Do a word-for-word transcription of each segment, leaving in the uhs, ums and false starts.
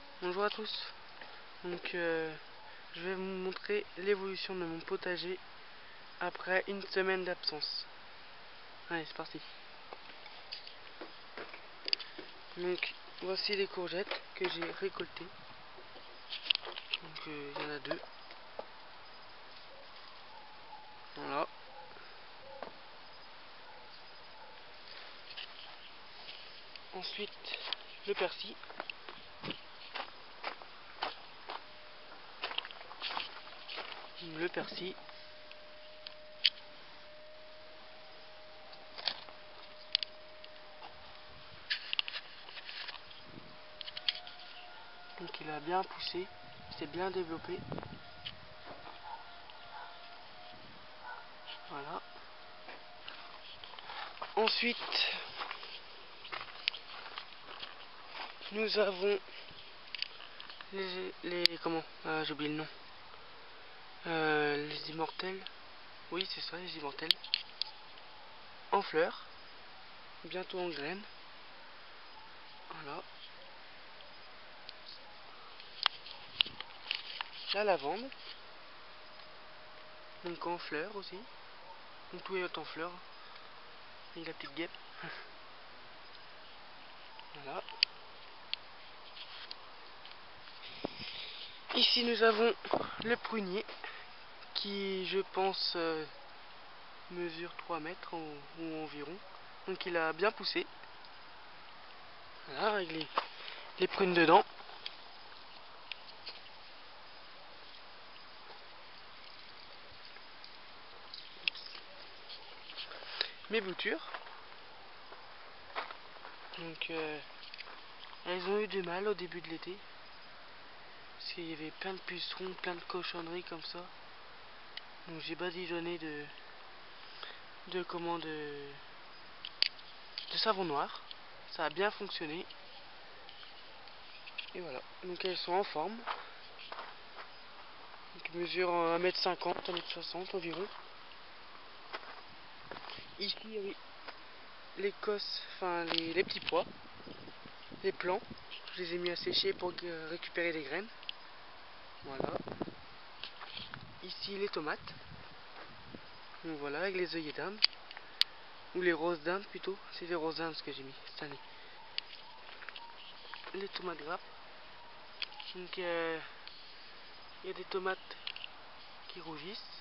Bonjour à tous. Donc euh, je vais vous montrer l'évolution de mon potager après une semaine d'absence. Allez, c'est parti. Donc voici les courgettes que j'ai récoltées. Donc il euh, y en a deux. Voilà. Ensuite le persil. Le persil. Donc il a bien poussé, il s'est bien développé. Voilà. Ensuite, nous avons les, les comment ah, j'ai oublié le nom. Euh, les immortels. Oui, c'est ça, les immortels. En fleurs, bientôt en graines. Voilà. La lavande. Donc en fleurs aussi. Donc tout est en fleurs. Et la petite guêpe. Voilà. Ici nous avons le prunier qui je pense euh, mesure trois mètres ou, ou environ. Donc il a bien poussé. Voilà, avec les, les prunes dedans. Mes boutures. Donc euh, elles ont eu du mal au début de l'été. Parce qu'il y avait plein de pucerons, plein de cochonneries comme ça. Donc j'ai badigeonné de de comment de, de savon noir. Ça a bien fonctionné. Et voilà. Donc elles sont en forme. Donc elles mesurent un mètre cinquante, un mètre soixante environ. Ici il y avait les cosses, enfin les, les petits pois, les plants. Je les ai mis à sécher pour récupérer les graines. Voilà. Ici les tomates. Donc voilà, avec les œillets d'Inde. Ou les roses d'Inde plutôt. C'est les roses d'Inde ce que j'ai mis cette année. Les tomates grappes. Donc il euh, y a des tomates qui rougissent.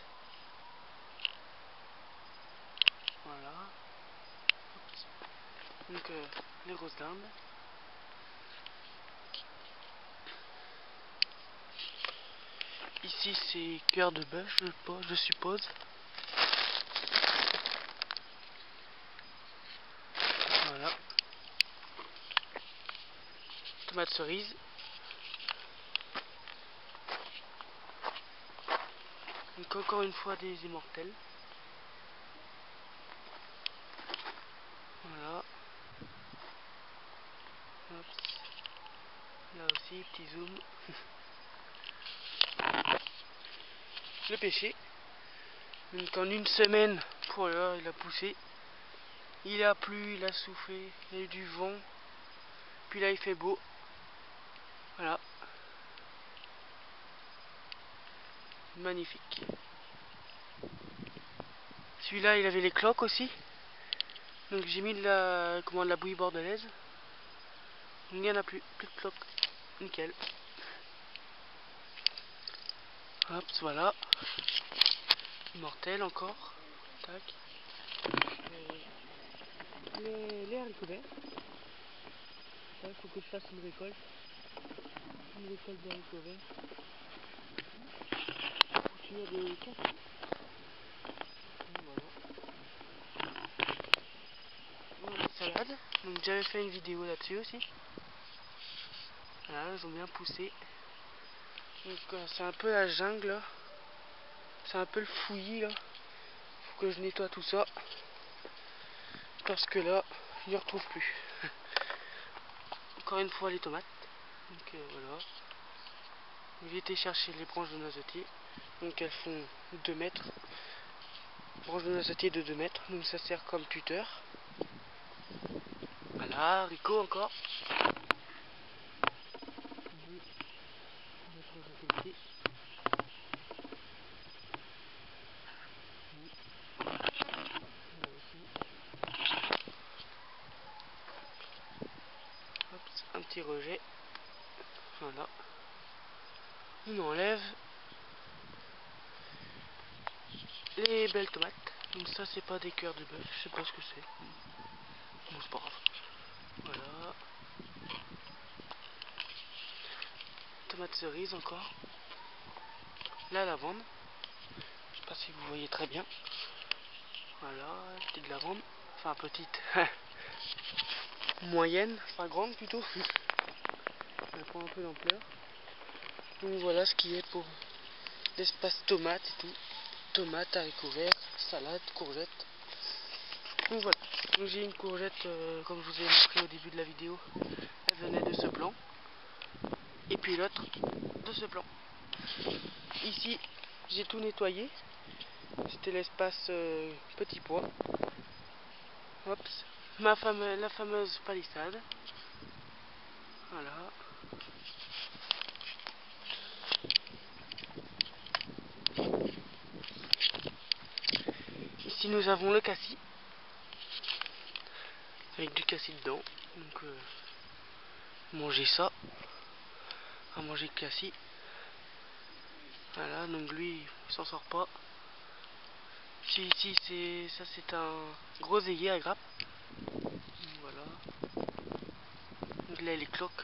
Voilà. Donc euh, les roses d'Inde. Ici c'est cœur de bœuf, je, je suppose. Voilà. Tomates cerises. Donc encore une fois des immortels. Voilà. Hop. Là aussi, petit zoom. Le pêcher. Donc en une semaine, voilà, il a poussé. Il a plu, il a soufflé, il y a eu du vent. Puis là il fait beau. Voilà. Magnifique. Celui-là il avait les cloques aussi. Donc j'ai mis de la, comment, de la bouillie bordelaise. Il n'y en a plus, plus de cloques. Nickel. Hop, voilà. Immortel encore. Tac. Et les, les haricots verts. Il faut que je fasse une récolte. Une récolte de haricots verts. Il y a des cafés. Voilà. Voilà les salades. Donc j'avais fait une vidéo là-dessus aussi. Voilà, ils ont bien poussé. Donc euh, c'est un peu la jungle là. C'est un peu le fouillis là. Faut que je nettoie tout ça. Parce que là, je ne retrouve plus. Encore une fois les tomates. Donc euh, voilà. J'ai été chercher les branches de noisetier. Donc elles font deux mètres. Branches de noisetier de deux mètres. Donc ça sert comme tuteur. Voilà, haricots encore. petit rejet. Voilà. On enlève les belles tomates. Donc ça c'est pas des cœurs de bœuf, je sais pas ce que c'est. Bon c'est pas grave. Voilà. Tomate cerise encore. La lavande. Je sais pas si vous voyez très bien. Voilà, petite lavande. Enfin petite. Moyenne, enfin grande plutôt. Elle prend un peu d'ampleur. Donc voilà ce qui est pour l'espace tomate et tout. Tomates, haricots verts, salade, courgettes. Donc voilà. Donc j'ai une courgette, euh, comme je vous ai montré au début de la vidéo. Elle venait de ce plan. Et puis l'autre de ce plan. Ici, j'ai tout nettoyé. C'était l'espace euh, petit pois. Hop. Ma fame, la fameuse palissade. Voilà. Ici nous avons le cassis. Avec du cassis dedans. Donc euh, manger ça. À manger le cassis. Voilà, donc lui il s'en sort pas. Ici, ici c'est ça c'est un groseillier à grappe. Voilà. Donc là les cloques.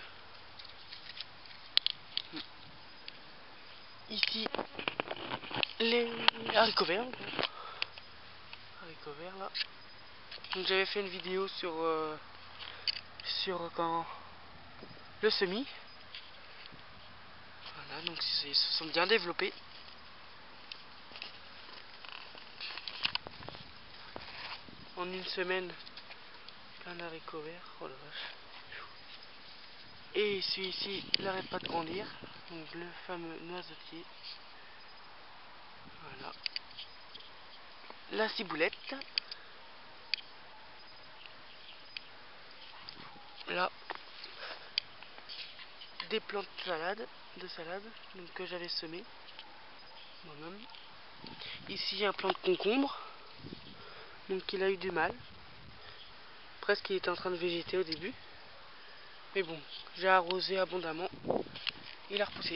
Ici les haricots verts. Haricots verts là. Donc j'avais fait une vidéo sur euh, sur quand le semis. Voilà, donc ils se sont bien développés. En une semaine, plein d'haricots verts. Oh la vache. Et celui-ci n'arrête pas de grandir. Donc le fameux noisetier. Voilà. La ciboulette. Là. Des plantes de salade, de salade donc, que j'avais semé moi-même. Ici un plant de concombre. Donc il a eu du mal. Presque il était en train de végéter au début. Mais bon, j'ai arrosé abondamment. Il a repoussé.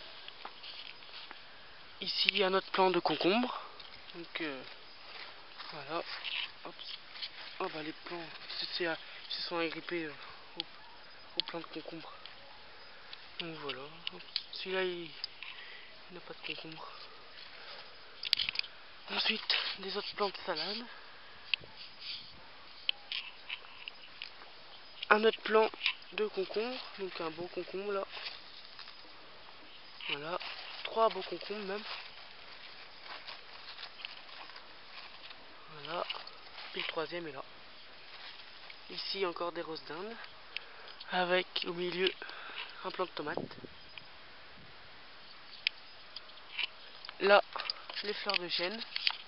Ici un autre plant de concombre. Donc euh, voilà. Hop. Oh bah les plants se, se sont agrippés euh, au, au plant de concombre. Donc voilà. Celui-là il, il n'a pas de concombre. Ensuite des autres plantes de salade. Un autre plant de concombre, donc un beau concombre là. Voilà, trois beaux concombres même. Voilà, puis le troisième est là. Ici encore des roses d'Inde, avec au milieu un plant de tomate. Là, les fleurs de chêne,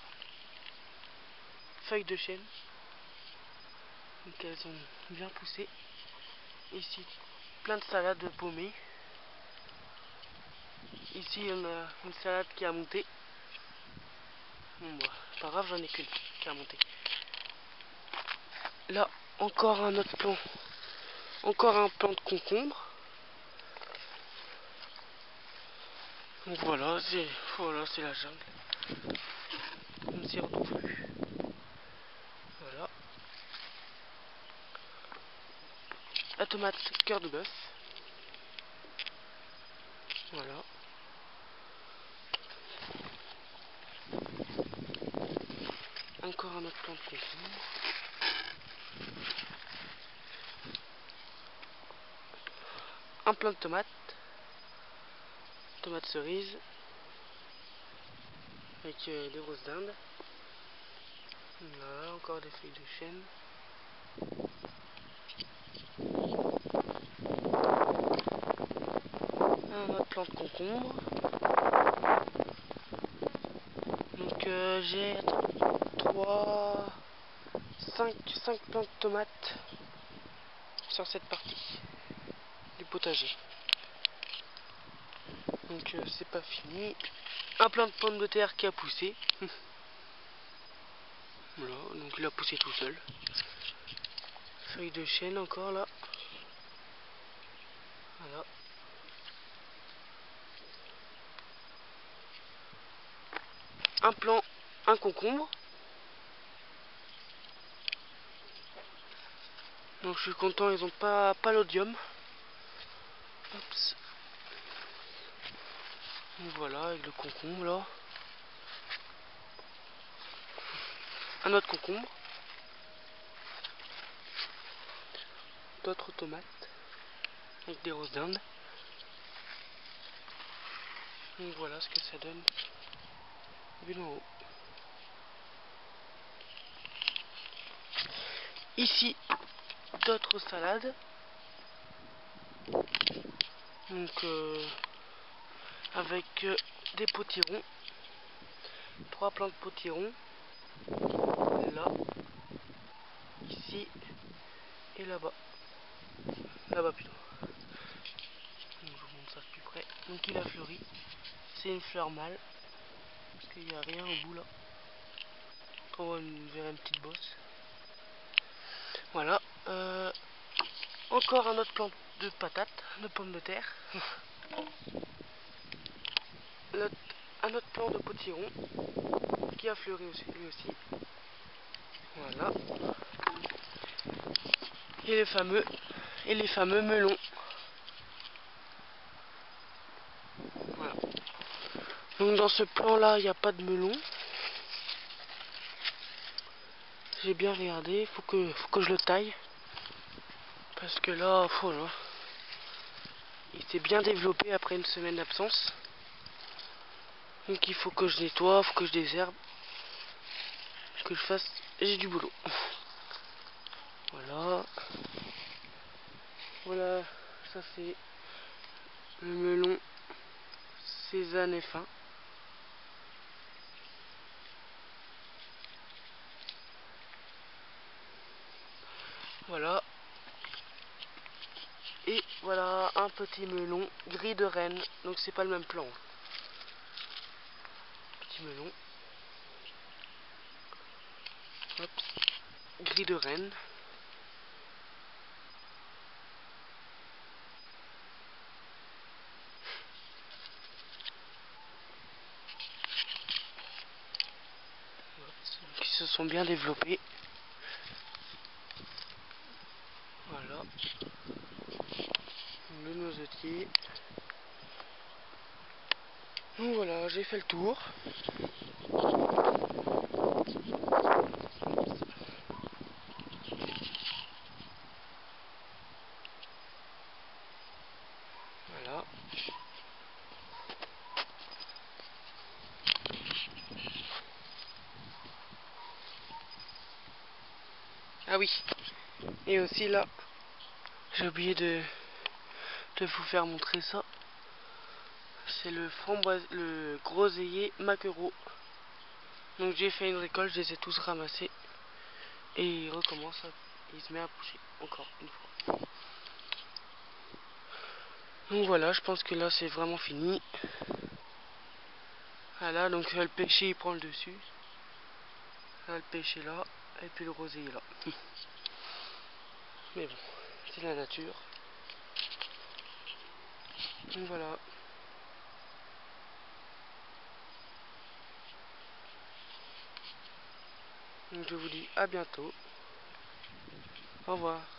feuilles de chêne. Donc elles ont bien poussé. Ici, plein de salades paumées. Ici, on a une salade qui a monté. Bon bah, pas grave, j'en ai qu'une qui a monté. Là, encore un autre plant. Encore un plant de concombre. Donc voilà, c'est voilà, c'est la jungle. On ne s'y retrouve plus. Voilà. La tomate cœur de bœuf. Voilà. Encore un autre plant de concombre. Un plant de tomate. Tomate cerise. Avec euh, des roses d'Inde. Voilà, encore des feuilles de chêne. Un autre plant de concombre. Donc euh, j'ai trois, cinq, cinq plants de tomates sur cette partie du potager. Donc euh, c'est pas fini. Un plant de pommes de terre qui a poussé. Voilà, donc il a poussé tout seul. Feuilles de chêne encore là. Voilà. Un plant, un concombre. Donc je suis content, ils ont pas, pas l'odium. Oups. Donc voilà, avec le concombre là. Un autre concombre. D'autres tomates. Avec des roses d'Inde. Donc voilà ce que ça donne. Vu d'en haut. Ici, d'autres salades. Donc euh, avec euh, des potirons. Trois plants de potirons. Là. Ici. Et là-bas. Là-bas plutôt. Donc, je vous montre ça de plus près. Donc il a fleuri. C'est une fleur mâle. Parce qu'il n'y a rien au bout là. On va vers une petite bosse. Voilà. Euh, encore un autre plant de patates, de pommes de terre. L'autre, un autre plant de potiron qui a fleuri aussi, lui aussi. Voilà. Et les fameux, et les fameux melons. Voilà. Donc dans ce plan là, il n'y a pas de melon. J'ai bien regardé, faut que, faut que je le taille. Parce que là, oh là, il s'est bien développé après une semaine d'absence. Donc il faut que je nettoie, faut que je désherbe, que je fasse, j'ai du boulot. Voilà. Voilà, ça c'est le melon Cézanne fin. Voilà. Et voilà un petit melon gris de Rennes. Donc c'est pas le même plan. Petit melon. Hop. Gris de Rennes. Qui se sont bien développés. Voilà. Le noisetier. Donc voilà, j'ai fait le tour. Voilà. Ah oui. Et aussi là, j'ai oublié de, de vous faire montrer ça. C'est le framboise, le groseillier maquereau. Donc j'ai fait une récolte, je les ai tous ramassés. Et il recommence, à, il se met à pousser encore une fois. Donc voilà, je pense que là c'est vraiment fini. Voilà, donc le pêcher il prend le dessus. Là, le pêcher là, et puis le groseillier là. Mais bon, c'est la nature. Donc voilà. Donc je vous dis à bientôt. Au revoir.